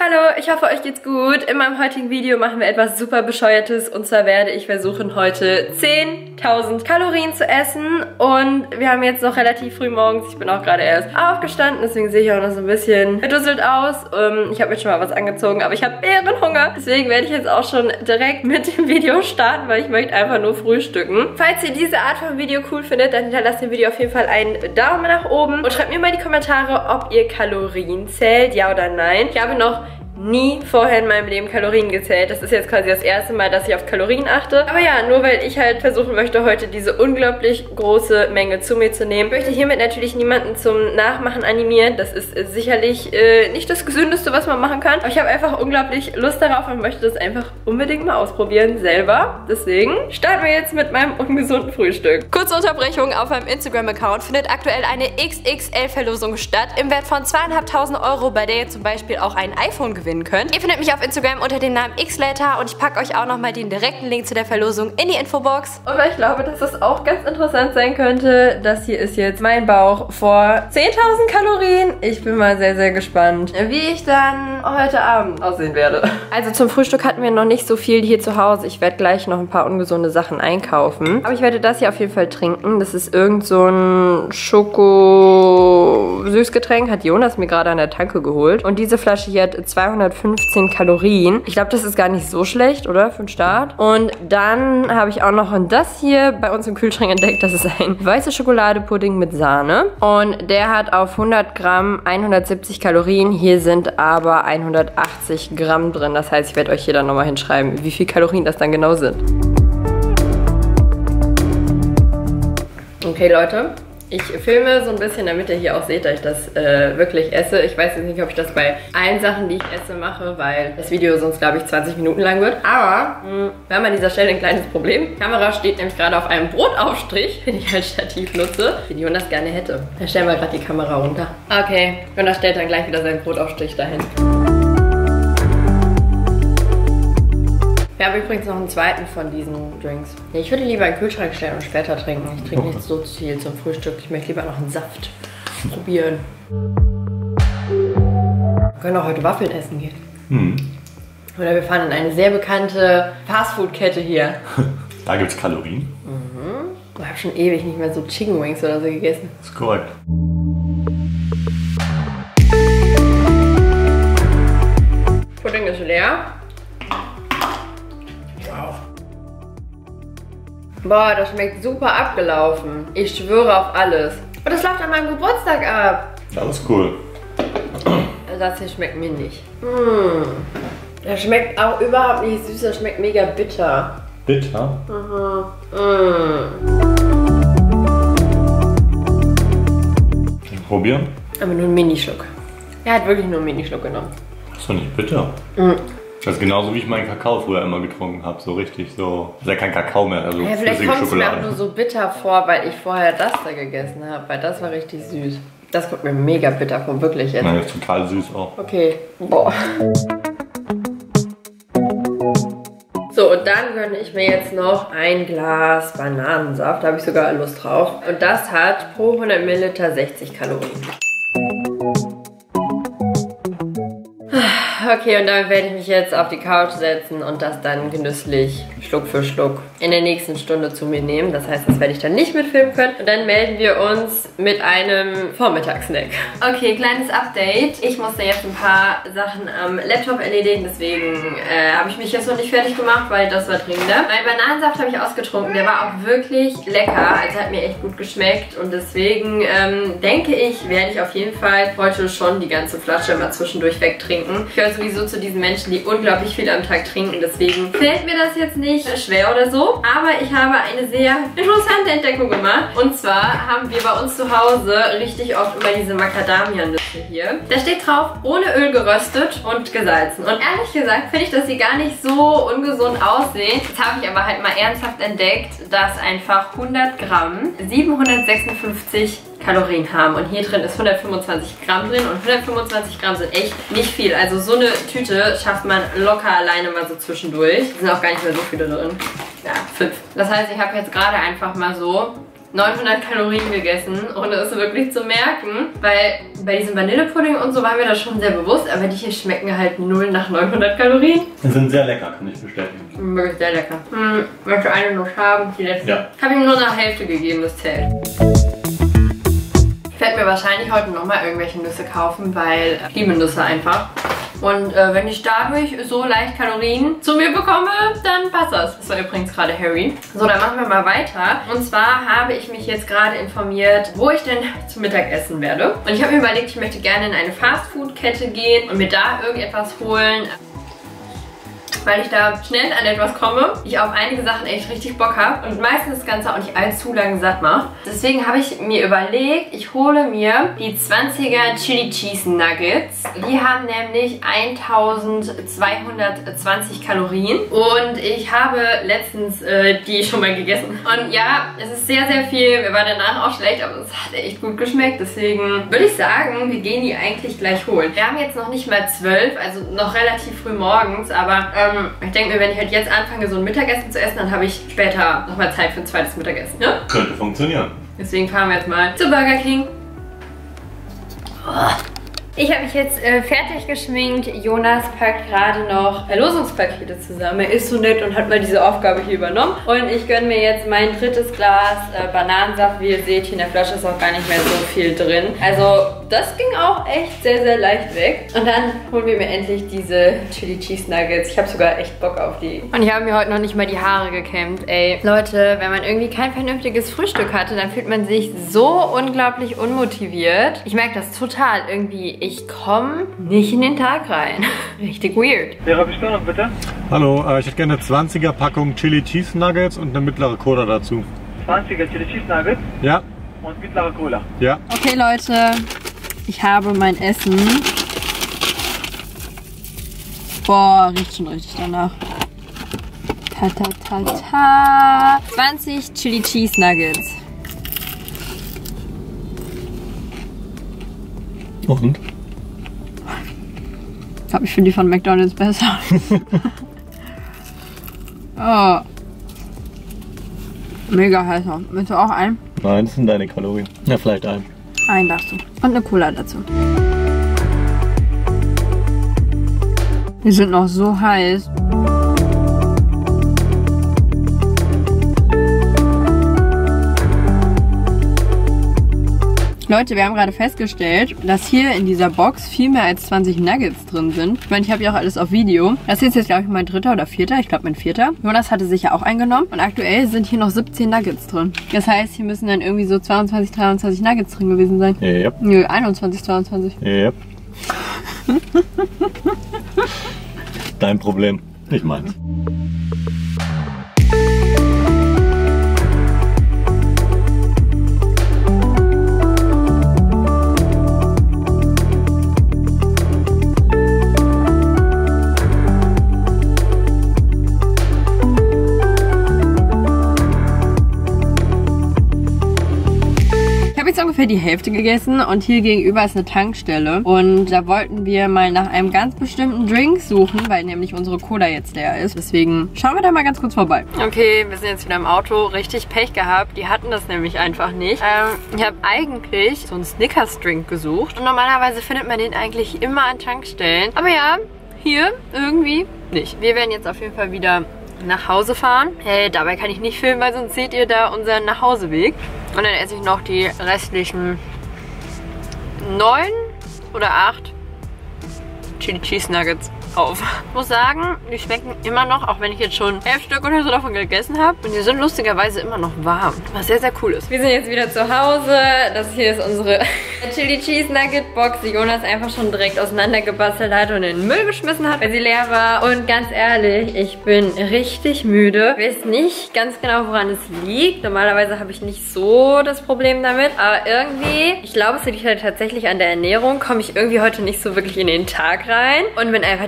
Hallo, ich hoffe euch geht's gut. In meinem heutigen Video machen wir etwas super bescheuertes und zwar werde ich versuchen heute 10.000 Kalorien zu essen und wir haben jetzt noch relativ früh morgens, ich bin auch gerade erst aufgestanden, deswegen sehe ich auch noch so ein bisschen verdusselt aus. Ich habe mir schon mal was angezogen, aber ich habe Bärenhunger, deswegen werde ich jetzt auch schon direkt mit dem Video starten, weil ich möchte einfach nur frühstücken. Falls ihr diese Art von Video cool findet, dann hinterlasst dem Video auf jeden Fall einen Daumen nach oben und schreibt mir mal in die Kommentare, ob ihr Kalorien zählt, ja oder nein. Ich habe noch nie vorher in meinem Leben Kalorien gezählt. Das ist jetzt quasi das erste Mal, dass ich auf Kalorien achte. Aber ja, nur weil ich halt versuchen möchte, heute diese unglaublich große Menge zu mir zu nehmen, möchte ich hiermit natürlich niemanden zum Nachmachen animieren. Das ist sicherlich nicht das Gesündeste, was man machen kann. Aber ich habe einfach unglaublich Lust darauf und möchte das einfach unbedingt mal ausprobieren selber. Deswegen starten wir jetzt mit meinem ungesunden Frühstück. Kurze Unterbrechung: Auf meinem Instagram-Account findet aktuell eine XXL-Verlosung statt im Wert von 2.500 €, bei der ihr zum Beispiel auch ein iPhone gewinnen könnt. Ihr findet mich auf Instagram unter dem Namen xlater und ich packe euch auch nochmal den direkten Link zu der Verlosung in die Infobox. Und weil ich glaube, dass es auch ganz interessant sein könnte, das hier ist jetzt mein Bauch vor 10.000 Kalorien. Ich bin mal sehr, sehr gespannt, wie ich dann heute Abend aussehen werde. Also zum Frühstück hatten wir noch nicht so viel hier zu Hause. Ich werde gleich noch ein paar ungesunde Sachen einkaufen. Aber ich werde das hier auf jeden Fall trinken. Das ist irgend so ein Schoko-Süßgetränk. Hat Jonas mir gerade an der Tanke geholt. Und diese Flasche hier hat 215 Kalorien. Ich glaube, das ist gar nicht so schlecht, oder? Für den Start. Und dann habe ich auch noch das hier bei uns im Kühlschrank entdeckt. Das ist ein weißer Schokoladepudding mit Sahne. Und der hat auf 100 Gramm 170 Kalorien. Hier sind aber 180 Gramm drin. Das heißt, ich werde euch hier dann nochmal hinschreiben, wie viel Kalorien das dann genau sind. Okay, Leute. Ich filme so ein bisschen, damit ihr hier auch seht, dass ich das wirklich esse. Ich weiß jetzt nicht, ob ich das bei allen Sachen, die ich esse, mache, weil das Video sonst, glaube ich, 20 Minuten lang wird. Aber wir haben an dieser Stelle ein kleines Problem. Die Kamera steht nämlich gerade auf einem Brotaufstrich, den ich als Stativ nutze, den Jonas gerne hätte. Dann stellen wir gerade die Kamera runter. Okay, Jonas stellt dann gleich wieder seinen Brotaufstrich dahin. Wir haben übrigens noch einen zweiten von diesen Drinks. Nee, ich würde lieber in den Kühlschrank stellen und später trinken. Ich trinke nicht so viel zum Frühstück. Ich möchte lieber noch einen Saft probieren. Wir können auch heute Waffeln essen gehen. Oder wir fahren in eine sehr bekannte Fastfood-Kette hier. Da gibt es Kalorien. Ich habe schon ewig nicht mehr so Chicken Wings oder so gegessen. Das ist korrekt. Pudding ist leer. Boah, das schmeckt super abgelaufen. Ich schwöre auf alles. Und das läuft an meinem Geburtstag ab. Das ist cool. Das hier schmeckt mir nicht. Das schmeckt auch überhaupt nicht süß, das schmeckt mega bitter. Bitter? Probieren? Aber nur einen Minischluck. Er hat wirklich nur einen Minischluck genommen. Das ist doch nicht bitter. Das ist genauso wie ich meinen Kakao früher immer getrunken habe, so richtig so. Das ist ja kein Kakao mehr, also ja, vielleicht kommt es mir auch nur so bitter vor, weil ich vorher das da gegessen habe, weil das war richtig süß. Das kommt mir mega bitter vor, wirklich jetzt. Nein, das ist total süß auch. Okay, boah. So, und dann gönne ich mir jetzt noch ein Glas Bananensaft, da habe ich sogar Lust drauf. Und das hat pro 100 Milliliter 60 Kalorien. Okay, und dann werde ich mich jetzt auf die Couch setzen und das dann genüsslich Schluck für Schluck in der nächsten Stunde zu mir nehmen. Das heißt, das werde ich dann nicht mitfilmen können. Und dann melden wir uns mit einem Vormittagssnack. Okay, kleines Update. Ich musste jetzt ein paar Sachen am Laptop erledigen, deswegen habe ich mich jetzt noch nicht fertig gemacht, weil das war dringender. Mein Bananensaft habe ich ausgetrunken, der war auch wirklich lecker. Also hat mir echt gut geschmeckt und deswegen denke ich, werde ich auf jeden Fall heute schon die ganze Flasche immer zwischendurch wegtrinken. Ich gehöre sowieso zu diesen Menschen, die unglaublich viel am Tag trinken, deswegen fällt mir das jetzt nicht schwer oder so. Aber ich habe eine sehr interessante Entdeckung gemacht. Und zwar haben wir bei uns zu Hause richtig oft immer diese Macadamia-Nüsse hier. Da steht drauf, ohne Öl geröstet und gesalzen. Und ehrlich gesagt finde ich, dass sie gar nicht so ungesund aussehen. Jetzt habe ich aber halt mal ernsthaft entdeckt, dass einfach 100 Gramm 756 Kalorien haben. Und hier drin ist 125 Gramm drin und 125 Gramm sind echt nicht viel. Also so eine Tüte schafft man locker alleine mal so zwischendurch. Sind auch gar nicht mehr so viele drin. Ja, 5. Das heißt, ich habe jetzt gerade einfach mal so 900 Kalorien gegessen, ohne es wirklich zu merken, weil bei diesem Vanillepudding und so waren wir das schon sehr bewusst, aber die hier schmecken halt 0 nach 900 Kalorien. Die sind sehr lecker, kann ich bestätigen. Wirklich sehr lecker. Möchte eine Nuss haben, die letzte. Ja. Habe ihm nur nach Hälfte gegeben, das zählt. Ich werde mir wahrscheinlich heute nochmal irgendwelche Nüsse kaufen, weil ich liebe Nüsse einfach. Und wenn ich dadurch so leicht Kalorien zu mir bekomme, dann passt das. Das war übrigens gerade Harry. So, dann machen wir mal weiter. Und zwar habe ich mich jetzt gerade informiert, wo ich denn zum Mittag essen werde. Und ich habe mir überlegt, ich möchte gerne in eine Fastfood-Kette gehen und mir da irgendetwas holen, weil ich da schnell an etwas komme, ich auf einige Sachen echt richtig Bock habe und meistens das Ganze auch nicht allzu lange satt macht. Deswegen habe ich mir überlegt, ich hole mir die 20er Chili Cheese Nuggets. Die haben nämlich 1220 Kalorien und ich habe letztens die schon mal gegessen. Und ja, es ist sehr, sehr viel. Mir war danach auch schlecht, aber es hat echt gut geschmeckt. Deswegen würde ich sagen, wir gehen die eigentlich gleich holen. Wir haben jetzt noch nicht mal 12, also noch relativ früh morgens, aber ich denke mir, wenn ich halt jetzt anfange, so ein Mittagessen zu essen, dann habe ich später nochmal Zeit für ein zweites Mittagessen, ne? Könnte funktionieren. Deswegen fahren wir jetzt mal zu Burger King. Ich habe mich jetzt fertig geschminkt. Jonas packt gerade noch Verlosungspakete zusammen. Er ist so nett und hat mal diese Aufgabe hier übernommen. Und ich gönne mir jetzt mein drittes Glas Bananensaft. Wie ihr seht, hier in der Flasche ist auch gar nicht mehr so viel drin. Also das ging auch echt sehr, sehr leicht weg. Und dann holen wir mir endlich diese Chili Cheese Nuggets. Ich habe sogar echt Bock auf die. Und ich habe mir heute noch nicht mal die Haare gekämmt. Ey, Leute, wenn man irgendwie kein vernünftiges Frühstück hatte, dann fühlt man sich so unglaublich unmotiviert. Ich merke das total irgendwie. Ich komme nicht in den Tag rein. Richtig weird. Wäre Bestellung bitte? Hallo, ich hätte gerne eine 20er Packung Chili Cheese Nuggets und eine mittlere Cola dazu. 20er Chili Cheese Nuggets Ja. und mittlere Cola. Ja. Okay, Leute. Ich habe mein Essen. Boah, riecht schon richtig danach. Ta ta ta ta. 20 Chili Cheese Nuggets. Und? Ich glaube, ich finde die von McDonald's besser. Oh. Mega heißer. Willst du auch einen? Nein, das sind deine Kalorien. Ja, vielleicht ein. Einen darfst du. Und eine Cola dazu. Die sind noch so heiß. Leute, wir haben gerade festgestellt, dass hier in dieser Box viel mehr als 20 Nuggets drin sind. Ich meine, ich habe ja auch alles auf Video. Das ist jetzt, glaube ich, mein dritter oder vierter. Ich glaube, mein vierter. Jonas hatte sich ja auch eingenommen. Und aktuell sind hier noch 17 Nuggets drin. Das heißt, hier müssen dann irgendwie so 22, 23 Nuggets drin gewesen sein. Yep. Nö, 21, 22. Yep. Dein Problem, nicht meins. Ungefähr die Hälfte gegessen und hier gegenüber ist eine Tankstelle und da wollten wir mal nach einem ganz bestimmten Drink suchen, weil nämlich unsere Cola jetzt leer ist. Deswegen schauen wir da mal ganz kurz vorbei. Okay, wir sind jetzt wieder im Auto. Richtig Pech gehabt. Die hatten das nämlich einfach nicht. Ich habe eigentlich so einen Snickers-Drink gesucht und normalerweise findet man den eigentlich immer an Tankstellen. Aber ja, hier irgendwie nicht. Wir werden jetzt auf jeden Fall wieder nach Hause fahren. Dabei kann ich nicht filmen, weil sonst seht ihr da unseren Nachhauseweg. Und dann esse ich noch die restlichen 9 oder 8 Chili Cheese Nuggets auf. Ich muss sagen, die schmecken immer noch, auch wenn ich jetzt schon 11 Stück oder so davon gegessen habe. Und die sind lustigerweise immer noch warm, was sehr, sehr cool ist. Wir sind jetzt wieder zu Hause. Das hier ist unsere Chili Cheese Nugget Box, die Jonas einfach schon direkt auseinandergebastelt hat und in den Müll geschmissen hat, weil sie leer war. Und ganz ehrlich, ich bin richtig müde. Ich weiß nicht ganz genau, woran es liegt. Normalerweise habe ich nicht so das Problem damit. Aber irgendwie, ich glaube, es liegt halt tatsächlich an der Ernährung, komme ich irgendwie heute nicht so wirklich in den Tag rein und bin einfach die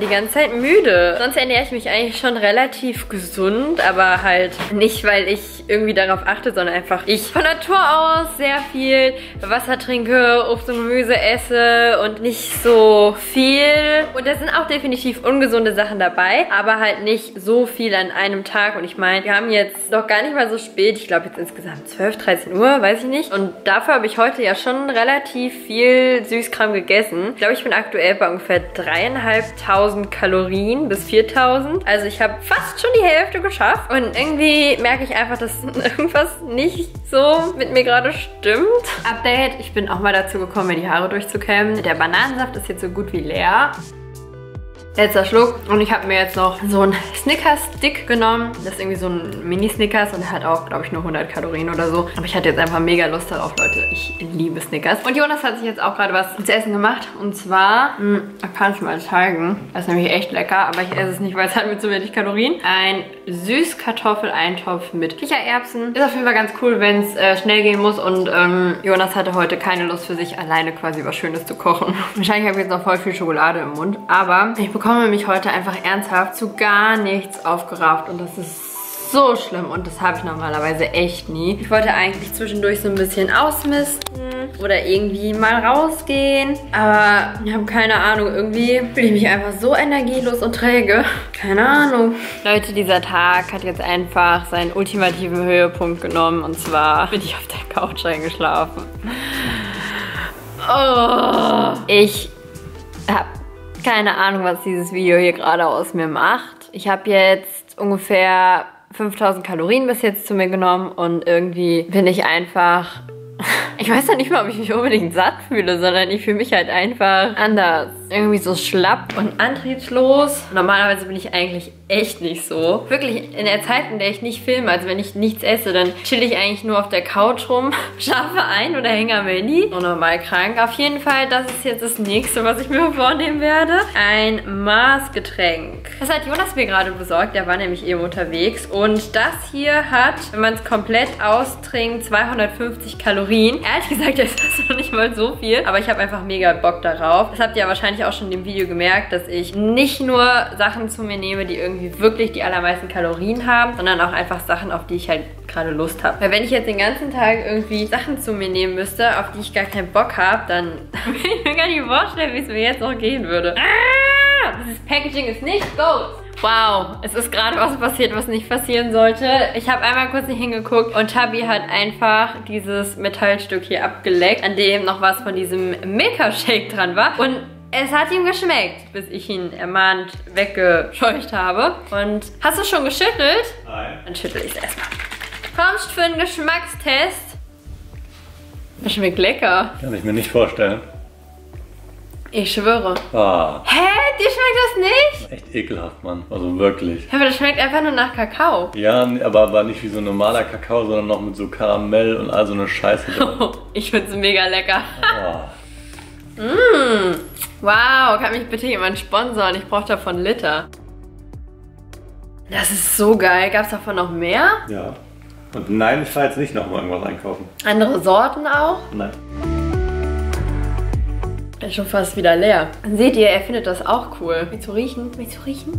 ganze Zeit müde. Sonst ernähre ich mich eigentlich schon relativ gesund, aber halt nicht, weil ich irgendwie darauf achte, sondern einfach ich von Natur aus sehr viel Wasser trinke, Obst und Gemüse esse und nicht so viel. Und da sind auch definitiv ungesunde Sachen dabei, aber halt nicht so viel an einem Tag. Und ich meine, wir haben jetzt noch gar nicht mal so spät, ich glaube jetzt insgesamt 12, 13 Uhr, weiß ich nicht. Und dafür habe ich heute ja schon relativ viel Süßkram gegessen. Ich glaube, ich bin aktuell bei ungefähr 3.500 Kalorien bis 4.000. Also ich habe fast schon die Hälfte geschafft. Und irgendwie merke ich einfach, dass irgendwas nicht so mit mir gerade stimmt. Update, ich bin auch mal dazu gekommen, mir die Haare durchzukämmen. Der Bananensaft ist jetzt so gut wie leer. Letzter Schluck. Und ich habe mir jetzt noch so einen Snickers-Stick genommen. Das ist irgendwie so ein Mini-Snickers und der hat auch, glaube ich, nur 100 Kalorien oder so. Aber ich hatte jetzt einfach mega Lust darauf, Leute. Ich liebe Snickers. Und Jonas hat sich jetzt auch gerade was zu essen gemacht. Und zwar, ich kann es mal zeigen. Das ist nämlich echt lecker, aber ich esse es nicht, weil es hat mit so wenig Kalorien. Ein Süßkartoffeleintopf mit Kichererbsen. Ist auf jeden Fall ganz cool, wenn es schnell gehen muss. Und Jonas hatte heute keine Lust für sich, alleine quasi was Schönes zu kochen. Wahrscheinlich habe ich jetzt noch voll viel Schokolade im Mund. Aber ich bekomme mich heute einfach ernsthaft zu gar nichts aufgerafft. Und das ist so schlimm. Und das habe ich normalerweise echt nie. Ich wollte eigentlich zwischendurch so ein bisschen ausmisten oder irgendwie mal rausgehen. Aber ich habe keine Ahnung. Irgendwie fühle ich mich einfach so energielos und träge. Keine Ahnung. Leute, dieser Tag hat jetzt einfach seinen ultimativen Höhepunkt genommen. Und zwar bin ich auf der Couch eingeschlafen. Oh. Ich habe keine Ahnung, was dieses Video hier gerade aus mir macht. Ich habe jetzt ungefähr 5.000 Kalorien bis jetzt zu mir genommen und irgendwie bin ich einfach... Ich weiß noch nicht mal, ob ich mich unbedingt satt fühle, sondern ich fühle mich halt einfach anders. Irgendwie so schlapp und antriebslos. Normalerweise bin ich eigentlich echt nicht so. Wirklich in der Zeit, in der ich nicht filme, also wenn ich nichts esse, dann chill ich eigentlich nur auf der Couch rum, schlafe ein oder hänge am Handy. Normal krank. Auf jeden Fall, das ist jetzt das nächste, was ich mir vornehmen werde. Ein Mars-Getränk. Das hat Jonas mir gerade besorgt, der war nämlich eben unterwegs. Und das hier hat, wenn man es komplett austrinkt, 250 Kalorien. Ehrlich gesagt, das ist noch nicht mal so viel, aber ich habe einfach mega Bock darauf. Das habt ihr ja wahrscheinlich auch schon in dem Video gemerkt, dass ich nicht nur Sachen zu mir nehme, die irgendwie wirklich die allermeisten Kalorien haben, sondern auch einfach Sachen, auf die ich halt gerade Lust habe. Weil wenn ich jetzt den ganzen Tag irgendwie Sachen zu mir nehmen müsste, auf die ich gar keinen Bock habe, dann will ich mir gar nicht vorstellen, wie es mir jetzt noch gehen würde. Ah, dieses Packaging ist nicht gut. Wow, es ist gerade was passiert, was nicht passieren sollte. Ich habe einmal kurz nicht hingeguckt und Tabi hat einfach dieses Metallstück hier abgeleckt, an dem noch was von diesem Milka-Shake dran war. Und es hat ihm geschmeckt, bis ich ihn ermahnt weggescheucht habe. Und hast du schon geschüttelt? Nein. Dann schüttel ich es erstmal. Kommst für einen Geschmackstest? Das schmeckt lecker. Kann ich mir nicht vorstellen. Ich schwöre. Ah. Hä? Dir schmeckt das nicht? Echt ekelhaft, Mann. Also wirklich. Ja, aber das schmeckt einfach nur nach Kakao. Ja, aber nicht wie so ein normaler Kakao, sondern noch mit so Karamell und all so eine Scheiße drin. Ich find's mega lecker. Oh. Wow, kann mich bitte jemand sponsern? Ich brauche davon Liter. Das ist so geil. Gab's davon noch mehr? Ja. Und nein, ich fahre jetzt nicht nochmal irgendwas einkaufen. Andere Sorten auch? Nein. Ist schon fast wieder leer. Seht ihr, er findet das auch cool. Willst du riechen? Willst du riechen?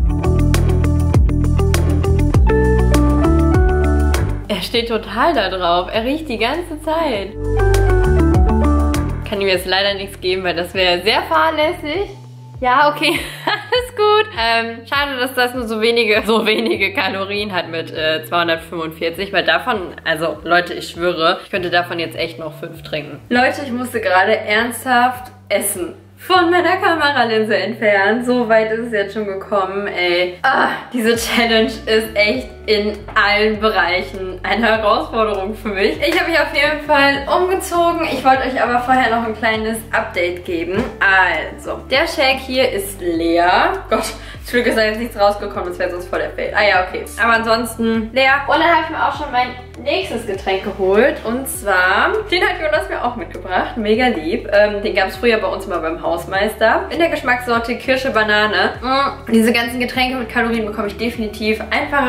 Er steht total da drauf. Er riecht die ganze Zeit. Kann ihm jetzt leider nichts geben, weil das wäre sehr fahrlässig. Ja, okay, alles gut. Schade, dass das nur so wenige Kalorien hat mit 245, weil davon, also Leute, ich schwöre, ich könnte davon jetzt echt noch 5 trinken. Leute, ich musste gerade ernsthaft essen. Von meiner Kameralinse entfernt. So weit ist es jetzt schon gekommen, ey. Diese Challenge ist echt in allen Bereichen eine Herausforderung für mich. Ich habe mich auf jeden Fall umgezogen. Ich wollte euch aber vorher noch ein kleines Update geben. Also, der Shake hier ist leer. Gott, zum Glück ist da jetzt nichts rausgekommen, das wäre sonst voll der Fail. Ah ja, okay. Aber ansonsten leer. Und dann habe ich mir auch schon mein nächstes Getränk geholt. Und zwar, den hat Jonas mir auch mitgebracht. Mega lieb. Den gab es früher bei uns mal beim Hausmeister. In der Geschmackssorte Kirsche, Banane. Diese ganzen Getränke mit Kalorien bekomme ich definitiv einfach herunter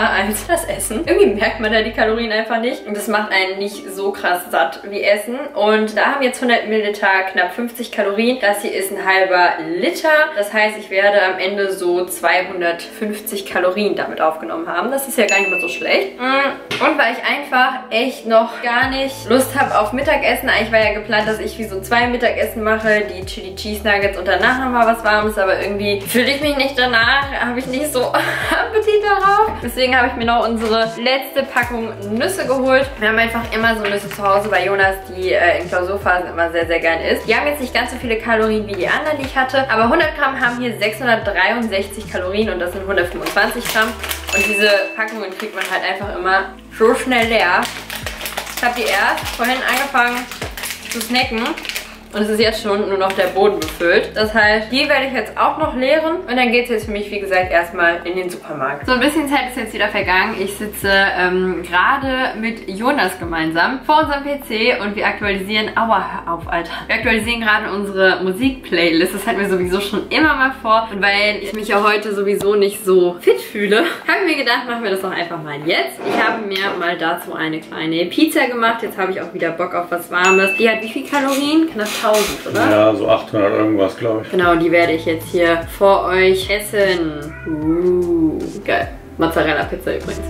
schlimmer als das Essen. Irgendwie merkt man da die Kalorien einfach nicht. Und das macht einen nicht so krass satt wie Essen. Und da haben jetzt 100 Milliliter knapp 50 Kalorien. Das hier ist ein halber Liter. Das heißt, ich werde am Ende so 250 Kalorien damit aufgenommen haben. Das ist ja gar nicht mal so schlecht. Und weil ich einfach echt noch gar nicht Lust habe auf Mittagessen. Eigentlich war ja geplant, dass ich wie so 2 Mittagessen mache. Die Chili Cheese Nuggets und danach nochmal was Warmes. Aber irgendwie fühle ich mich nicht danach. Habe ich nicht so Appetit darauf. Deswegen habe ich mir noch unsere letzte Packung Nüsse geholt. Wir haben einfach immer so Nüsse zu Hause bei Jonas, die in Klausurphasen immer sehr, sehr gern isst. Die haben jetzt nicht ganz so viele Kalorien wie die anderen, die ich hatte. Aber 100 Gramm haben hier 663 Kalorien und das sind 125 Gramm. Und diese Packungen kriegt man halt einfach immer so schnell leer. Ich habe die erst vorhin angefangen zu snacken. Und es ist jetzt schon nur noch der Boden befüllt. Das heißt, die werde ich jetzt auch noch leeren. Und dann geht es jetzt für mich, wie gesagt, erstmal in den Supermarkt. So, ein bisschen Zeit ist jetzt wieder vergangen. Ich sitze gerade mit Jonas gemeinsam vor unserem PC und wir aktualisieren... Aua, hör auf, Alter. Wir aktualisieren gerade unsere Musikplaylist. Das hatten wir sowieso schon immer mal vor. Und weil ich mich ja heute sowieso nicht so fit fühle, habe ich mir gedacht, machen wir das doch einfach mal jetzt. Ich habe mir mal dazu eine kleine Pizza gemacht. Jetzt habe ich auch wieder Bock auf was Warmes. Die hat wie viel Kalorien? Knapp 1000, oder? Ja, so 800 irgendwas, glaube ich. Genau, die werde ich jetzt hier vor euch essen. Geil. Mozzarella-Pizza übrigens.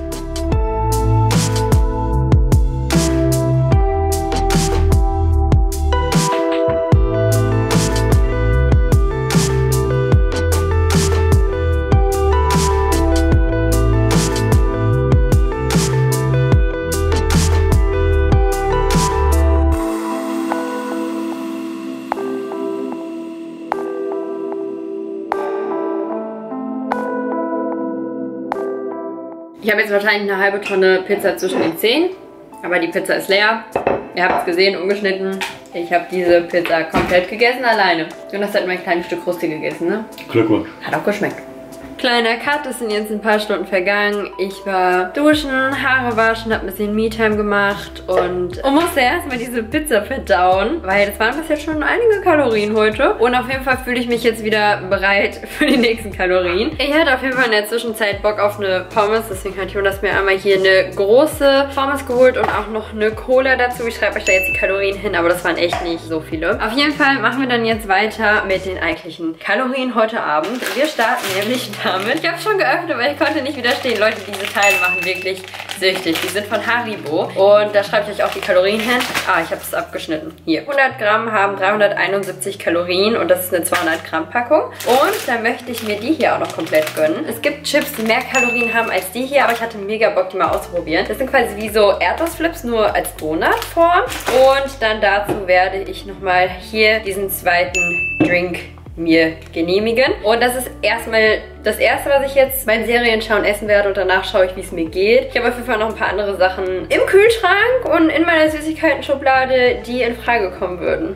Ich habe jetzt wahrscheinlich eine halbe Tonne Pizza zwischen den Zähnen, aber die Pizza ist leer. Ihr habt es gesehen, ungeschnitten. Ich habe diese Pizza komplett gegessen alleine. Jonas hat nur ein kleines Stück Kruste gegessen, ne? Glückwunsch. Hat auch geschmeckt. Kleiner Cut, es sind jetzt ein paar Stunden vergangen. Ich war duschen, Haare waschen, habe ein bisschen Me-Time gemacht und musste erstmal diese Pizza verdauen, weil das waren bis jetzt schon einige Kalorien heute. Und auf jeden Fall fühle ich mich jetzt wieder bereit für die nächsten Kalorien. Ich hatte auf jeden Fall in der Zwischenzeit Bock auf eine Pommes, deswegen hat Jonas mir einmal hier eine große Pommes geholt und auch noch eine Cola dazu. Ich schreibe euch da jetzt die Kalorien hin, aber das waren echt nicht so viele. Auf jeden Fall machen wir dann jetzt weiter mit den eigentlichen Kalorien heute Abend. Wir starten nämlich damit. Ich habe schon geöffnet, weil ich konnte nicht widerstehen. Leute, diese Teile machen wirklich süchtig. Die sind von Haribo und da schreibe ich euch auch die Kalorien hin. Ah, ich habe es abgeschnitten. Hier. 100 Gramm haben 371 Kalorien und das ist eine 200 Gramm Packung. Und dann möchte ich mir die hier auch noch komplett gönnen. Es gibt Chips, die mehr Kalorien haben als die hier, aber ich hatte mega Bock, die mal auszuprobieren. Das sind quasi wie so Erdnussflips, nur als Donutform. Und dann dazu werde ich nochmal hier diesen zweiten Drink mir genehmigen. Und das ist erstmal das erste, was ich jetzt beim Serienschauen essen werde und danach schaue ich, wie es mir geht. Ich habe auf jeden Fall noch ein paar andere Sachen im Kühlschrank und in meiner Süßigkeiten-Schublade, die in Frage kommen würden.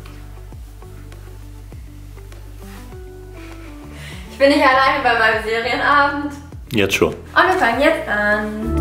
Ich bin nicht alleine bei meinem Serienabend. Jetzt schon. Und wir fangen jetzt an.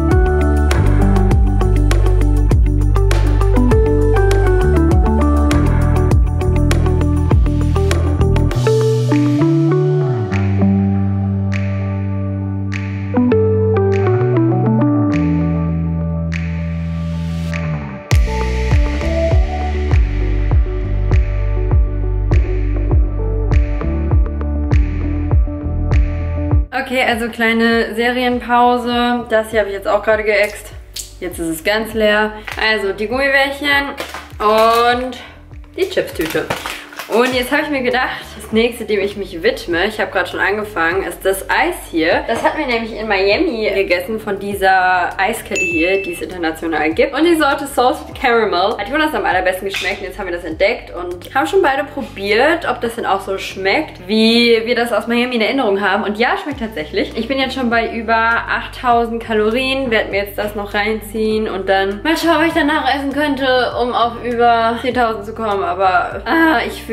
Okay, also kleine Serienpause. Das hier habe ich jetzt auch gerade geäxt. Jetzt ist es ganz leer. Also die Gummibärchen und die Chipstüte. Und jetzt habe ich mir gedacht, das nächste, dem ich mich widme, ich habe gerade schon angefangen, ist das Eis hier. Das hatten wir nämlich in Miami gegessen von dieser Eiskette hier, die es international gibt. Und die Sorte Salted Caramel hat Jonas am allerbesten geschmeckt. Und jetzt haben wir das entdeckt und haben schon beide probiert, ob das denn auch so schmeckt, wie wir das aus Miami in Erinnerung haben. Und ja, schmeckt tatsächlich. Ich bin jetzt schon bei über 8000 Kalorien, werde mir jetzt das noch reinziehen und dann mal schauen, was ich danach essen könnte, um auf über 10.000 zu kommen. Aber ich fühle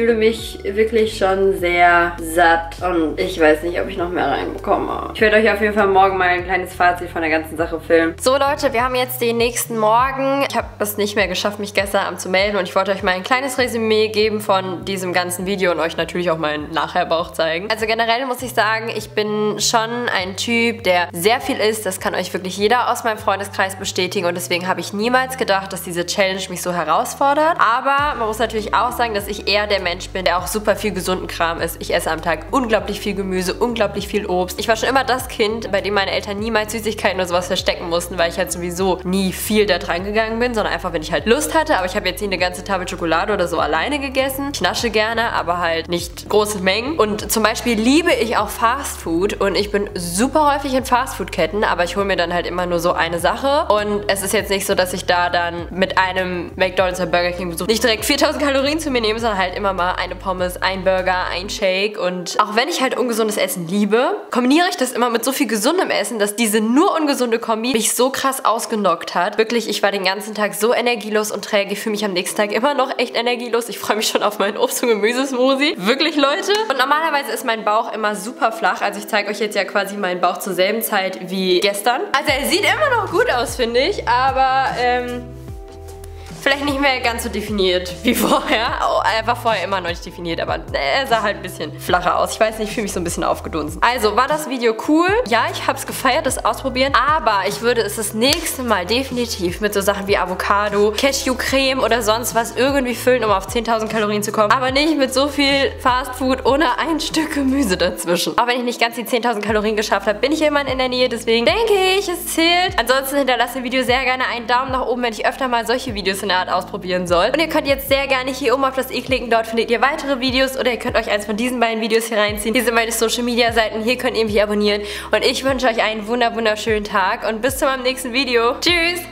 fühle mich wirklich schon sehr satt und ich weiß nicht, ob ich noch mehr reinbekomme. Ich werde euch auf jeden Fall morgen mal ein kleines Fazit von der ganzen Sache filmen. So Leute, wir haben jetzt den nächsten Morgen. Ich habe es nicht mehr geschafft, mich gestern Abend zu melden und ich wollte euch mal ein kleines Resümee geben von diesem ganzen Video und euch natürlich auch meinen Nachherbauch zeigen. Also generell muss ich sagen, ich bin schon ein Typ, der sehr viel isst. Das kann euch wirklich jeder aus meinem Freundeskreis bestätigen und deswegen habe ich niemals gedacht, dass diese Challenge mich so herausfordert. Aber man muss natürlich auch sagen, dass ich eher der Mensch bin, der auch super viel gesunden Kram isst. Ich esse am Tag unglaublich viel Gemüse, unglaublich viel Obst. Ich war schon immer das Kind, bei dem meine Eltern niemals Süßigkeiten oder sowas verstecken mussten, weil ich halt sowieso nie viel da dran gegangen bin, sondern einfach, wenn ich halt Lust hatte. Aber ich habe jetzt nie eine ganze Tafel Schokolade oder so alleine gegessen. Ich nasche gerne, aber halt nicht große Mengen. Und zum Beispiel liebe ich auch Fastfood und ich bin super häufig in Fastfood-Ketten, aber ich hole mir dann halt immer nur so eine Sache. Und es ist jetzt nicht so, dass ich da dann mit einem McDonald's oder Burger King Besuch nicht direkt 4000 Kalorien zu mir nehme, sondern halt immer mal eine Pommes, ein Burger, ein Shake. Und auch wenn ich halt ungesundes Essen liebe, kombiniere ich das immer mit so viel gesundem Essen, dass diese nur ungesunde Kombi mich so krass ausgenockt hat. Wirklich, ich war den ganzen Tag so energielos und träge. Ich fühle mich am nächsten Tag immer noch echt energielos. Ich freue mich schon auf meinen Obst- und Gemüsesmoothie. Wirklich, Leute. Und normalerweise ist mein Bauch immer super flach. Also ich zeige euch jetzt ja quasi meinen Bauch zur selben Zeit wie gestern. Also er sieht immer noch gut aus, finde ich. Aber, vielleicht nicht mehr ganz so definiert wie vorher. Oh, er war vorher immer noch nicht definiert, aber er sah halt ein bisschen flacher aus. Ich weiß nicht, ich fühle mich so ein bisschen aufgedunsen. Also, war das Video cool? Ja, ich habe es gefeiert, das ausprobieren. Aber ich würde es das nächste Mal definitiv mit so Sachen wie Avocado, Cashewcreme oder sonst was irgendwie füllen, um auf 10.000 Kalorien zu kommen. Aber nicht mit so viel Fastfood ohne ein Stück Gemüse dazwischen. Auch wenn ich nicht ganz die 10.000 Kalorien geschafft habe, bin ich immer in der Nähe. Deswegen denke ich, es zählt. Ansonsten hinterlasst dem Video sehr gerne einen Daumen nach oben, wenn ich öfter mal solche Videos in der Art ausprobieren soll. Und ihr könnt jetzt sehr gerne hier oben auf das i klicken, dort findet ihr weitere Videos oder ihr könnt euch eins von diesen beiden Videos hier reinziehen. Hier sind meine Social Media Seiten, hier könnt ihr mich abonnieren und ich wünsche euch einen wunderschönen Tag und bis zu meinem nächsten Video. Tschüss!